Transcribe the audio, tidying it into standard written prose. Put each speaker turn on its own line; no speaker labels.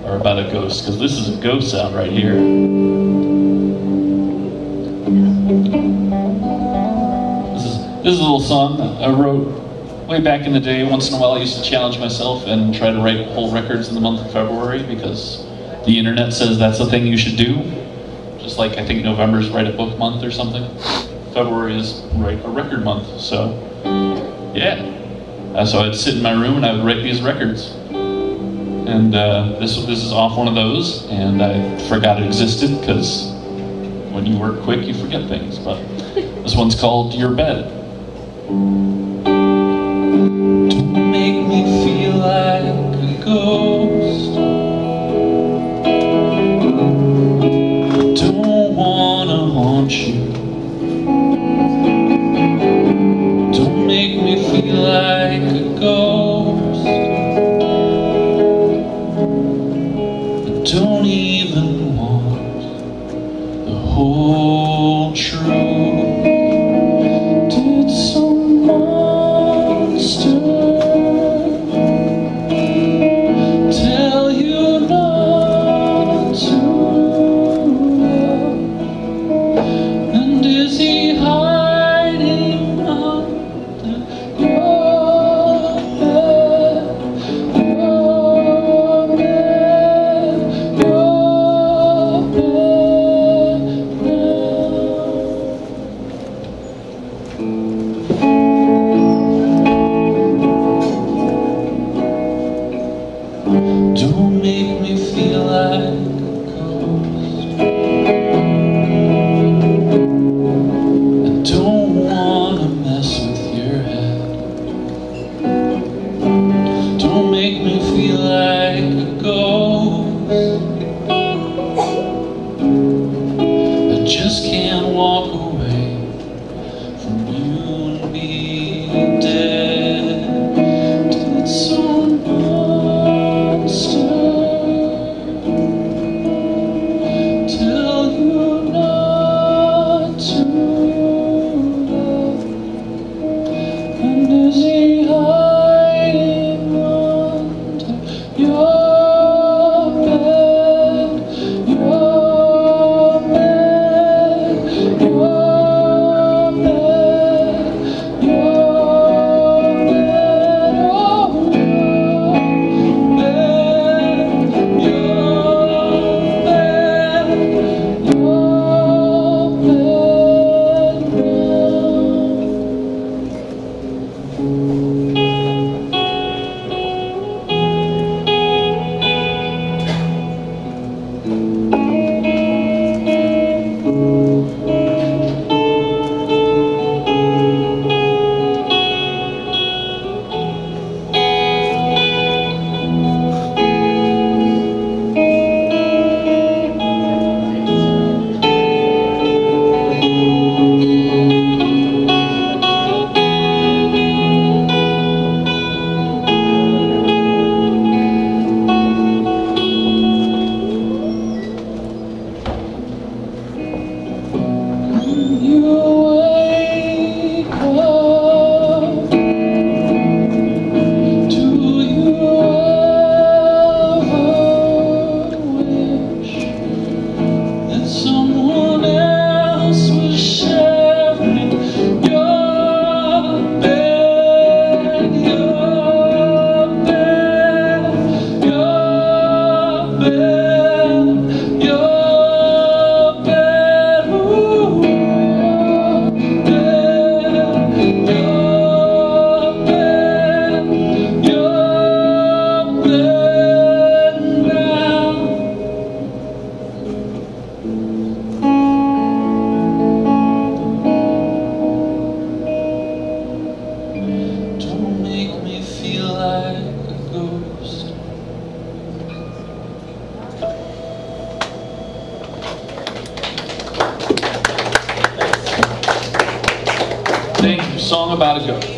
or about a ghost, because this is a ghost sound right here. This is a little song I wrote way back in the day. Once in a while I used to challenge myself and try to write whole records in the month of February, because the internet says that's the thing you should do. Just like I think November's write a book month or something. February is write a record month, so yeah. So I'd sit in my room and I would write these records. And this is off one of those, and I forgot it existed, because when you work quick you forget things. But this one's called Your Bed. Don't make me feel like a ghost. Don't wanna haunt you. Don't make me feel like a ghost. I don't even want the whole truth. Did some monster tell you not to love? And is he hiding under your bed? Your bed, your bed now. Don't make me feel like a ghost. I don't wanna mess with your head. Don't make me feel like a ghost. I just can't walk away from you and me dead. Did some monster tell you not to love? And is he hiding under your bed? Your bed, your bed, your bed, oh, your bed, your bed, your Don't make me feel like a ghost. Thank you. Song about a ghost.